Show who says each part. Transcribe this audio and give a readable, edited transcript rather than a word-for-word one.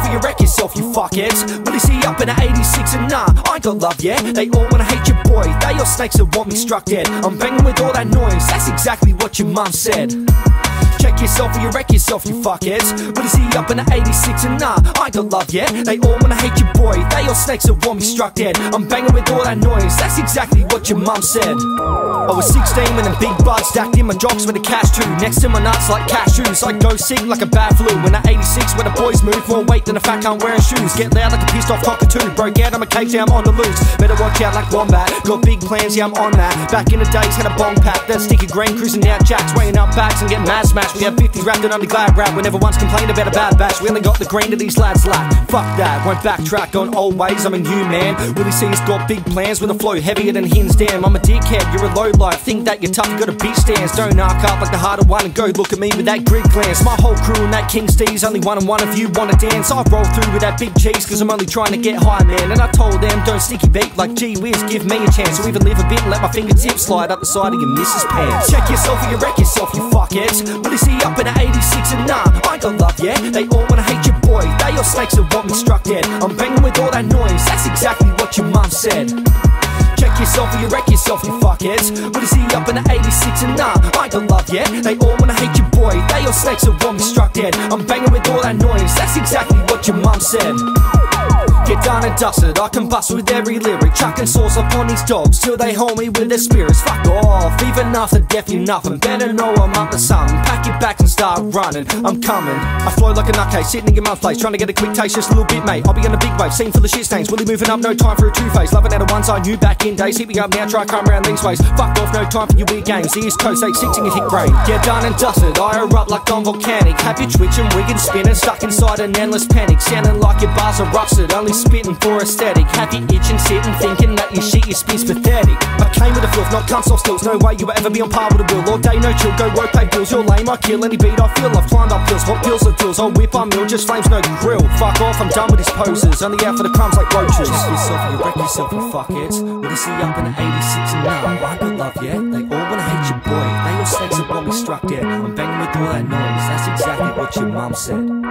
Speaker 1: or you wreck yourself, you fuckheads. Willy C up in an 86 and nah, I ain't got love, yeah. They all wanna hate your boy, they all snakes that want me struck dead. I'm banging with all that noise, that's exactly what your mum said. Check yourself or you wreck yourself, you fuckheads. Willy C up in an 86 and nah, I ain't got love, yeah. They all wanna hate your boy, they all snakes that want me struck dead. I'm banging with all that noise, that's exactly what your mum said. I was 16 when them big buds stacked in my jocks with a cashew. Next to my nuts like cashews, I go sick like a bad flu. When at 86 where the boys move, more weight than a fat cunt wearing shoes. Get loud like a pissed off cockatoo, broke out on my cake, yeah I'm on the loose. Better watch out like wombat, got big plans, yeah I'm on that. Back in the days had a bong pack, that sticky grain cruising down jacks, weighing up bags and getting mad smashed. We had 50s wrapped in under glad wrap, we never once complained about a bad batch. We only got the grain to these lads lack. Fuck that, won't backtrack on old ways, I'm a new man. Willy C's got big plans with a flow heavier than hins, damn. I'm a dickhead, you're a low life, think that you're tough, you got a beat stance. Don't arc up like the harder one and go look at me with that grid glance. My whole crew and that King Steve's only one and one of you wanna dance. I roll through with that big cheese cause I'm only trying to get high, man. And I told them don't sticky beat like gee whiz, give me a chance to even live a bit and let my fingertips slide up the side of your missus pants. Check yourself or you wreck yourself, you fuckheads. Willy C up in an 86 and nah, I ain't got love, yeah. They all wanna hate your boy, they all snakes that want me struck dead. I'm banging with all that noise, that's exactly what your mum said. Check yourself or you wreck yourself, you fuckheads. Willy C up in an 86 and nah, I ain't got love, yeah. They all wanna hate your boy, they all snakes that want me struck dead. I'm banging with all that noise, that's exactly what your mum said. Get done and dusted, I can bust with every lyric. Chucking sauce up on these dogs till they hold me with their spirits. Fuck off, even after death you nothing. Better know I'm up to something. Pack your bags and start running, I'm coming. I flow like a nutcase, sitting in your mum's place, trying to get a quick taste, just a little bit mate. I'll be on a big wave, scene for the shit stains. Willy moving up, no time for a two-face. Loving out of ones I knew back in days. Hit me up now, try come round these ways. Fuck off, no time for your weird games. The East Coast 86 in your hit brain. Get done and dusted, I erupt like Don Volcanic. Have you twitching, wigging, spinning, stuck inside an endless panic. Sounding like your bars are rusted, only spitting for a aesthetic. Have you itching, sitting, thinking that your shit, your spin's pathetic. I came with a filth, not cunts off stills. No way you will ever be on par with a bill. All day, no chill, go work, pay bills. You're lame, I kill any beat I feel. I've climbed up hills, hot pills or pills. I'll whip, I mill, just flames, no grill. Fuck off, I'm done with these poses. Only out for the crumbs like roaches. Check yourself or you wreck yourself, you fuckheads. Willy C up in an 86 and nah, I got love, yeah. They all wanna hate your boy, they all snakes that want me struck dead. I'm banging with all that noise, that's exactly what your mum said.